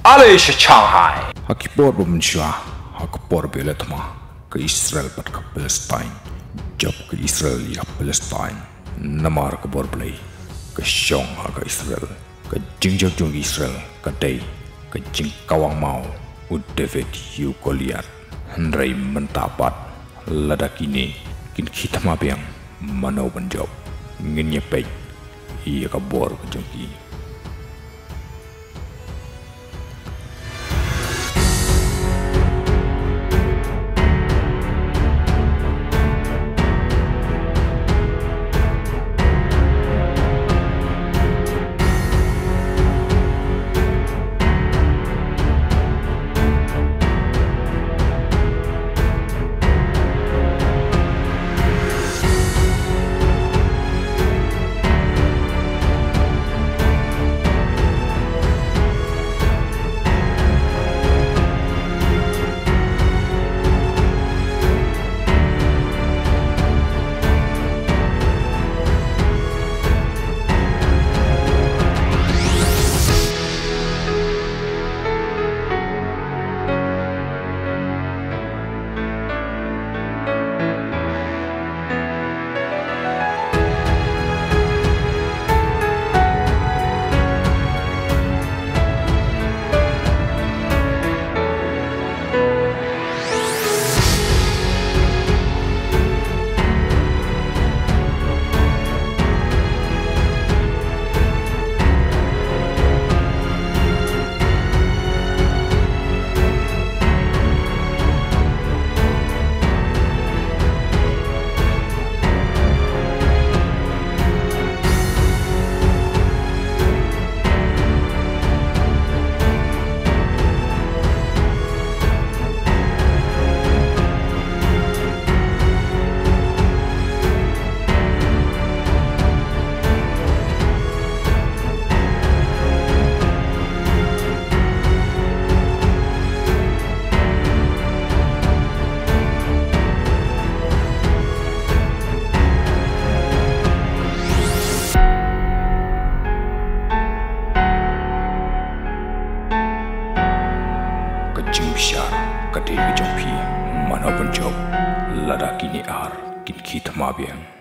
Ale is Shanghai. Hakipor bumshwa, hakipor beletma, ke Israel pat ke Palestine, jab ke Israel ya Palestine, namar ke borblay, ke jong ke Israel, ke jong Israel, ke day, ke jing kawang mau, David yu Goliath, Henry mentapat, ladakini, kin kitama biang, manau banjob, nginya pej, iya ke bor ke jongki. Kadai jompi mana pun job ladaki ni ar kin kita mabiang.